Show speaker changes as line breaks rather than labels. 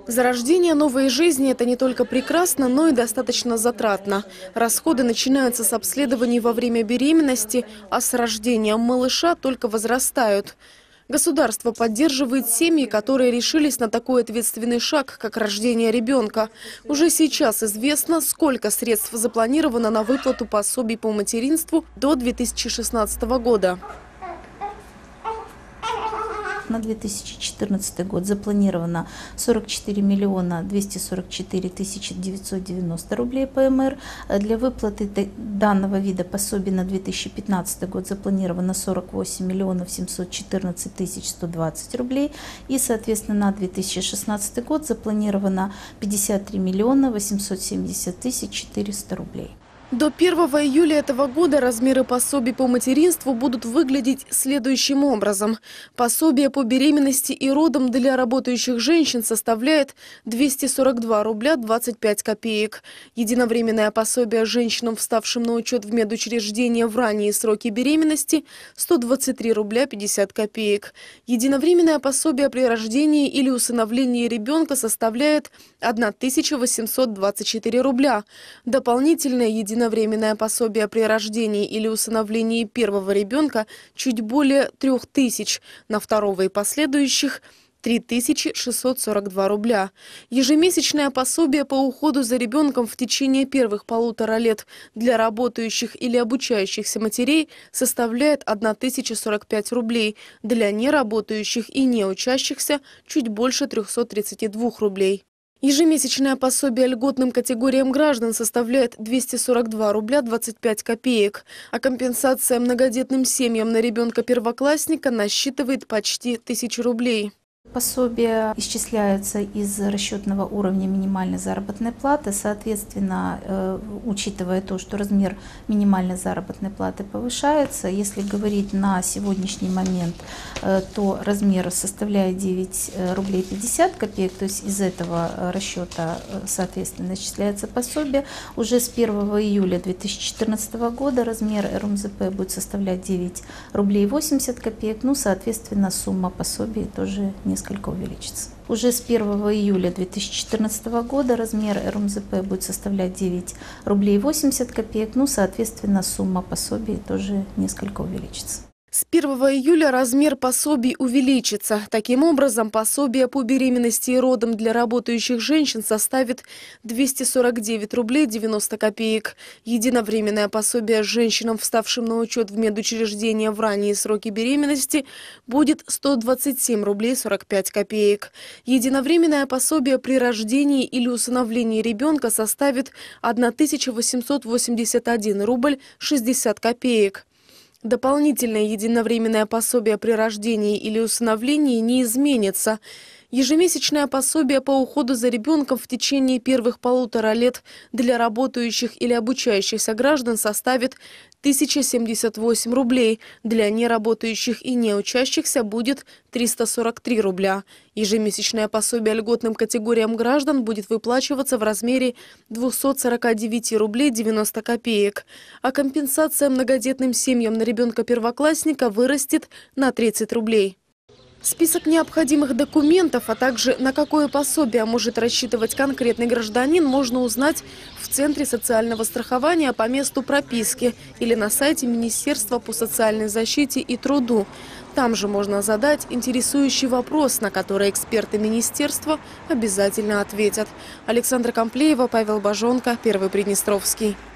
Зарождение новой жизни – это не только прекрасно, но и достаточно затратно. Расходы начинаются с обследований во время беременности, а с рождением малыша только возрастают. Государство поддерживает семьи, которые решились на такой ответственный шаг, как рождение ребенка. Уже сейчас известно, сколько средств запланировано на выплату пособий по материнству до 2016 года.
На 2014 год запланировано 44 миллиона 244 тысячи 990 рублей ПМР. Для выплаты данного вида пособий на 2015 год запланировано 48 миллионов 714 тысяч 120 рублей. И, соответственно, на 2016 год запланировано 53 миллиона 870 тысяч 400 рублей.
До 1 июля этого года размеры пособий по материнству будут выглядеть следующим образом. Пособие по беременности и родам для работающих женщин составляет 242 рубля 25 копеек. Единовременное пособие женщинам, вставшим на учет в медучреждение в ранние сроки беременности – 123 рубля 50 копеек. Единовременное пособие при рождении или усыновлении ребенка составляет 1824 рубля. Дополнительное единовременное пособие при рождении или усыновлении первого ребенка чуть более 3000, на второго и последующих – 3642 рубля. Ежемесячное пособие по уходу за ребенком в течение первых 1,5 лет для работающих или обучающихся матерей составляет 1045 рублей, для неработающих и неучащихся чуть больше 332 рублей. Ежемесячное пособие льготным категориям граждан составляет 242 рубля 25 копеек, а компенсация многодетным семьям на ребенка-первоклассника насчитывает почти 1000 рублей.
Пособие исчисляется из расчетного уровня минимальной заработной платы. Соответственно, учитывая то, что размер минимальной заработной платы повышается, если говорить на сегодняшний момент, то размер составляет 9 рублей 50 копеек, то есть из этого расчета, соответственно, исчисляется пособие. Уже с 1 июля 2014 года размер РМЗП будет составлять 9 рублей 80 копеек, ну, соответственно, сумма пособия тоже несколько увеличится. Уже с 1 июля 2014 года размер РМЗП будет составлять 9 рублей 80 копеек, ну, соответственно, сумма пособия тоже несколько увеличится.
С 1 июля размер пособий увеличится. Таким образом, пособие по беременности и родам для работающих женщин составит 249 рублей 90 копеек. Единовременное пособие женщинам, вставшим на учет в медучреждение в ранние сроки беременности, будет 127 рублей 45 копеек. Единовременное пособие при рождении или усыновлении ребенка составит 1881 рубль 60 копеек. Дополнительное единовременное пособие при рождении или усыновлении не изменится. Ежемесячное пособие по уходу за ребенком в течение первых 1,5 лет для работающих или обучающихся граждан составит 1078 рублей. Для неработающих и неучащихся будет 343 рубля. Ежемесячное пособие льготным категориям граждан будет выплачиваться в размере 249 рублей 90 копеек. А компенсация многодетным семьям на ребенка-первоклассника вырастет на 30 рублей. Список необходимых документов, а также на какое пособие может рассчитывать конкретный гражданин, можно узнать в Центре социального страхования по месту прописки или на сайте Министерства по социальной защите и труду. Там же можно задать интересующий вопрос, на который эксперты министерства обязательно ответят. Александра Комплеева, Павел Бажонко, Первый Приднестровский.